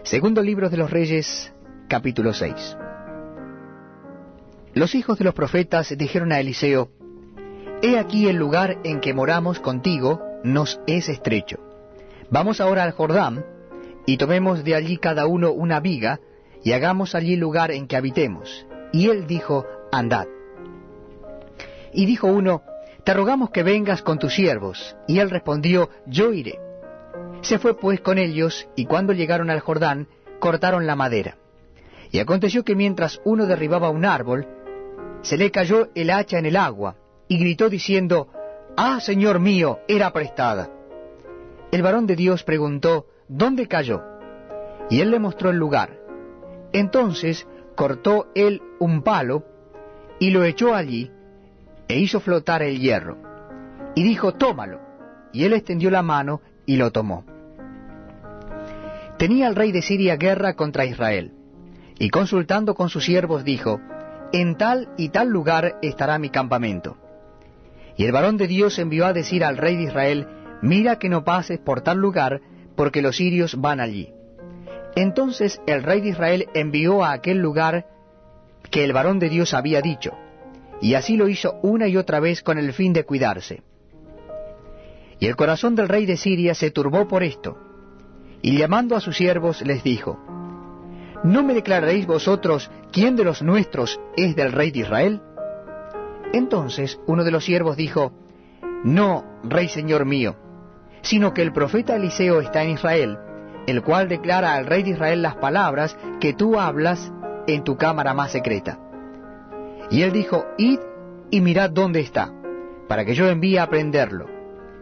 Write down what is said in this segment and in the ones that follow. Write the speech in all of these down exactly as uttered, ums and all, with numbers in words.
Segundo libro de los Reyes, capítulo seis. Los hijos de los profetas dijeron a Eliseo: He aquí el lugar en que moramos contigo nos es estrecho. Vamos ahora al Jordán, y tomemos de allí cada uno una viga, y hagamos allí lugar en que habitemos. Y él dijo: Andad. Y dijo uno: Te rogamos que vengas con tus siervos. Y él respondió: Yo iré. Se fue pues con ellos, y cuando llegaron al Jordán, cortaron la madera. Y aconteció que mientras uno derribaba un árbol, se le cayó el hacha en el agua, y gritó diciendo: Ah, Señor mío, era prestada. El varón de Dios preguntó: ¿Dónde cayó? Y él le mostró el lugar. Entonces cortó él un palo, y lo echó allí, e hizo flotar el hierro. Y dijo: Tómalo. Y él extendió la mano, y lo tomó. Tenía el rey de Siria guerra contra Israel, y consultando con sus siervos dijo: En tal y tal lugar estará mi campamento. Y el varón de Dios envió a decir al rey de Israel: Mira que no pases por tal lugar, porque los sirios van allí. Entonces el rey de Israel envió a aquel lugar que el varón de Dios había dicho, y así lo hizo una y otra vez con el fin de cuidarse. Y el corazón del rey de Siria se turbó por esto, y llamando a sus siervos les dijo: ¿No me declararéis vosotros quién de los nuestros es del rey de Israel? Entonces uno de los siervos dijo: No, rey señor mío, sino que el profeta Eliseo está en Israel, el cual declara al rey de Israel las palabras que tú hablas en tu cámara más secreta. Y él dijo: Id y mirad dónde está, para que yo envíe a prenderlo.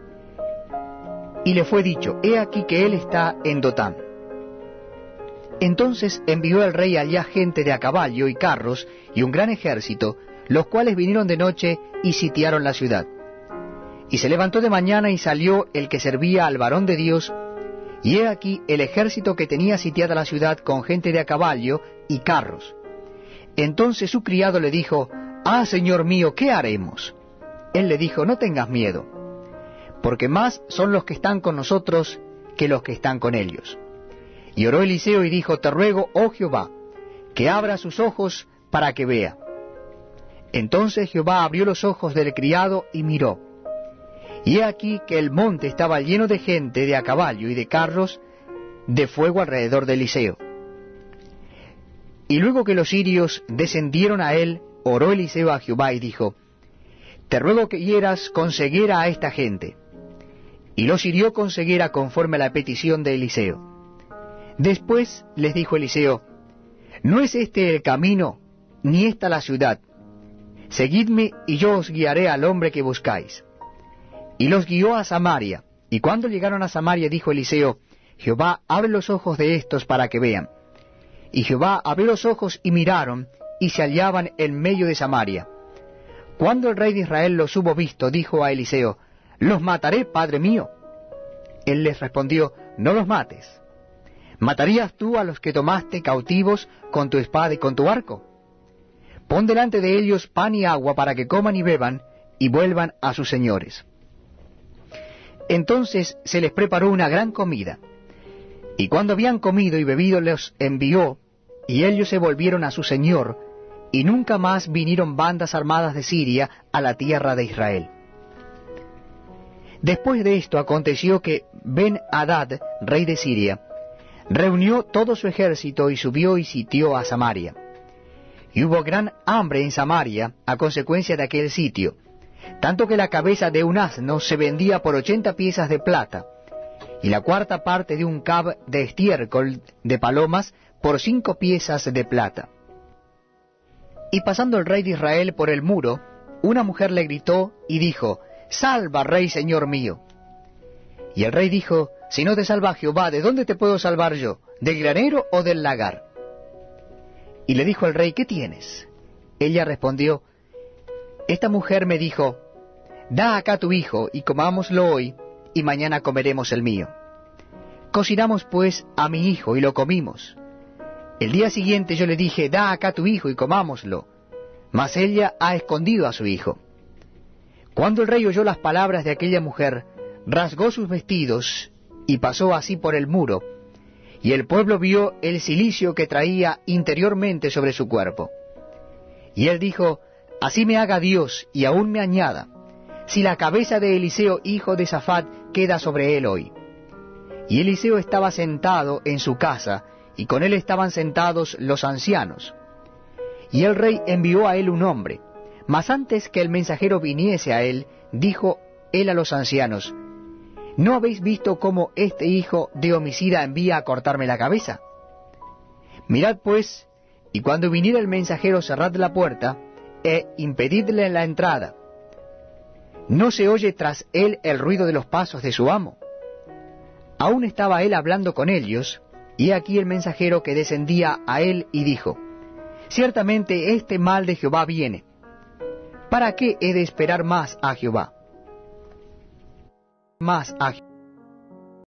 Y le fue dicho: He aquí que él está en Dotán. Entonces envió el rey allá gente de a caballo y carros y un gran ejército, los cuales vinieron de noche y sitiaron la ciudad. Y se levantó de mañana y salió el que servía al varón de Dios, y he aquí el ejército que tenía sitiada la ciudad con gente de a caballo y carros. Entonces su criado le dijo: Ah, señor mío, ¿qué haremos? Él le dijo: No tengas miedo, porque más son los que están con nosotros que los que están con ellos. Y oró Eliseo y dijo: Te ruego, oh Jehová, que abra sus ojos para que vea. Entonces Jehová abrió los ojos del criado y miró. Y he aquí que el monte estaba lleno de gente de a caballo y de carros de fuego alrededor de Eliseo. Y luego que los sirios descendieron a él, oró Eliseo a Jehová y dijo: Te ruego que hieras con ceguera a esta gente. Y los hirió con ceguera conforme a la petición de Eliseo. Después les dijo Eliseo: No es este el camino, ni esta la ciudad. Seguidme y yo os guiaré al hombre que buscáis. Y los guió a Samaria. Y cuando llegaron a Samaria dijo Eliseo: Jehová, abre los ojos de estos para que vean. Y Jehová abrió los ojos y miraron, y se hallaban en medio de Samaria. Cuando el rey de Israel los hubo visto, dijo a Eliseo: ¿Los mataré, padre mío? Él les respondió: No los mates. ¿Matarías tú a los que tomaste cautivos con tu espada y con tu arco? Pon delante de ellos pan y agua para que coman y beban, y vuelvan a sus señores. Entonces se les preparó una gran comida. Y cuando habían comido y bebido, los envió, y ellos se volvieron a su señor, y nunca más vinieron bandas armadas de Siria a la tierra de Israel. Después de esto aconteció que Ben-Hadad, rey de Siria, reunió todo su ejército y subió y sitió a Samaria. Y hubo gran hambre en Samaria a consecuencia de aquel sitio, tanto que la cabeza de un asno se vendía por ochenta piezas de plata, y la cuarta parte de un cab de estiércol de palomas por cinco piezas de plata. Y pasando el rey de Israel por el muro, una mujer le gritó y dijo: Salva, rey señor mío. Y el rey dijo: Si no te salva Jehová, ¿de dónde te puedo salvar yo? ¿Del granero o del lagar? Y le dijo el rey: ¿Qué tienes? Ella respondió: Esta mujer me dijo: Da acá tu hijo, y comámoslo hoy, y mañana comeremos el mío. Cocinamos pues a mi hijo, y lo comimos. El día siguiente yo le dije: Da acá tu hijo, y comámoslo. Mas ella ha escondido a su hijo. Cuando el rey oyó las palabras de aquella mujer, rasgó sus vestidos, y pasó así por el muro, y el pueblo vio el cilicio que traía interiormente sobre su cuerpo. Y él dijo, así me haga Dios, y aún me añada, si la cabeza de Eliseo, hijo de Safat, queda sobre él hoy. Y Eliseo estaba sentado en su casa, y con él estaban sentados los ancianos. Y el rey envió a él un hombre, mas antes que el mensajero viniese a él, dijo él a los ancianos, ¿no habéis visto cómo este hijo de homicida envía a cortarme la cabeza? Mirad pues, y cuando viniera el mensajero cerrad la puerta, e impedidle la entrada. ¿No se oye tras él el ruido de los pasos de su amo? Aún estaba él hablando con ellos, y he aquí el mensajero que descendía a él y dijo, ciertamente este mal de Jehová viene. ¿Para qué he de esperar más a Jehová? Más a Jehová.